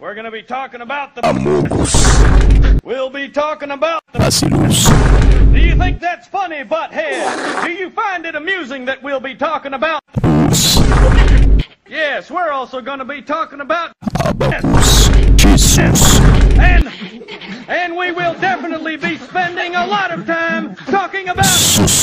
We're going to be talking about the Amogus. We'll be talking about the Bacillus. Do you think that's funny, butthead? Do you find it amusing that we'll be talking about Yes, we're also going to be talking about Abacus. Jesus. And we will definitely be spending a lot of time talking about